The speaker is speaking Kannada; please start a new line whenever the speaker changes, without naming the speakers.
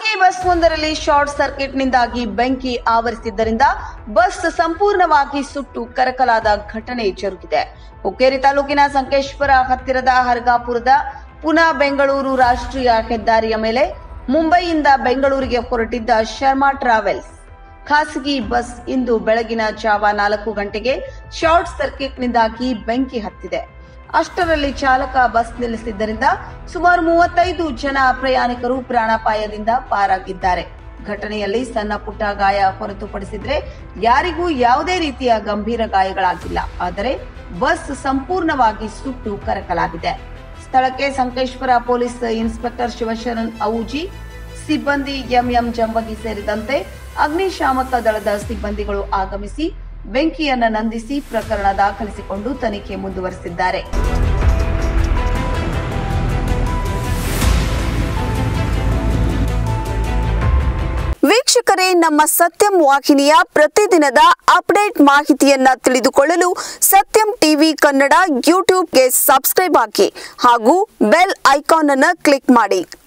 ಖಾಸಗಿ ಬಸ್ ಒಂದರಲ್ಲಿ ಶಾರ್ಟ್ ಸರ್ಕ್ಯೂಟ್ನಿಂದಾಗಿ ಬೆಂಕಿ ಆವರಿಸಿದ್ದರಿಂದ ಬಸ್ ಸಂಪೂರ್ಣವಾಗಿ ಸುಟ್ಟು ಕರಕಲಾದ ಘಟನೆ ಜರುಗಿದೆ. ಹುಕ್ಕೇರಿ ತಾಲೂಕಿನ ಸಂಕೇಶ್ವರ ಹತ್ತಿರದ ಹರ್ಗಾಪುರದ ಪುನಾ ಬೆಂಗಳೂರು ರಾಷ್ಟ್ರೀಯ ಹೆದ್ದಾರಿಯ ಮೇಲೆ ಮುಂಬೈಯಿಂದ ಬೆಂಗಳೂರಿಗೆ ಹೊರಟಿದ್ದ ಶರ್ಮಾ ಟ್ರಾವೆಲ್ಸ್ ಖಾಸಗಿ ಬಸ್ ಇಂದು ಬೆಳಗಿನ ಜಾವ 4 ಗಂಟೆಗೆ ಶಾರ್ಟ್ ಸರ್ಕ್ಯೂಟ್ನಿಂದಾಗಿ ಬೆಂಕಿ ಹತ್ತಿದೆ. ಅಷ್ಟರಲ್ಲಿ ಚಾಲಕ ಬಸ್ ನಿಲ್ಲಿಸಿದ್ದರಿಂದ ಸುಮಾರು 35 ಜನ ಪ್ರಯಾಣಿಕರು ಪ್ರಾಣಾಪಾಯದಿಂದ ಪಾರಾಗಿದ್ದಾರೆ. ಘಟನೆಯಲ್ಲಿ ಸಣ್ಣ ಪುಟ್ಟ ಗಾಯ ಹೊರತುಪಡಿಸಿದ್ರೆ ಯಾರಿಗೂ ಯಾವುದೇ ರೀತಿಯ ಗಂಭೀರ ಗಾಯಗಳಾಗಿಲ್ಲ. ಆದರೆ ಬಸ್ ಸಂಪೂರ್ಣವಾಗಿ ಸುಟ್ಟು ಕರಕಲಾಗಿದೆ. ಸ್ಥಳಕ್ಕೆ ಸಂಕೇಶ್ವರ ಪೊಲೀಸ್ ಇನ್ಸ್ಪೆಕ್ಟರ್ ಶಿವಶರಣ್ ಔಜಿ, ಸಿಬ್ಬಂದಿ ಎಂಎಂ ಜಂಬಗಿ ಸೇರಿದಂತೆ ಅಗ್ನಿಶಾಮಕ ದಳದ ಸಿಬ್ಬಂದಿಗಳು ಆಗಮಿಸಿ ಬೆಂಕಿಯನ್ನ ನಂದಿಸಿ ಪ್ರಕರಣ ದಾಖಲಿಸಿಕೊಂಡು ತನಿಖೆ ಮುಂದುವರೆಸಿದ್ದಾರೆ.
ವೀಕ್ಷಕರೇ, ನಮ್ಮ ಸತ್ಯಂ ವಾಹಿನಿಯ ಪ್ರತಿದಿನದ ಅಪ್ಡೇಟ್ ಮಾಹಿತಿಯನ್ನ ತಿಳಿದುಕೊಳ್ಳಲು ಸತ್ಯಂ ಟಿವಿ ಕನ್ನಡ ಯೂಟ್ಯೂಬ್ಗೆ ಸಬ್ಸ್ಕ್ರೈಬ್ ಆಗಿ ಹಾಗೂ ಬೆಲ್ ಐಕಾನ್ ಅನ್ನು ಕ್ಲಿಕ್ ಮಾಡಿ.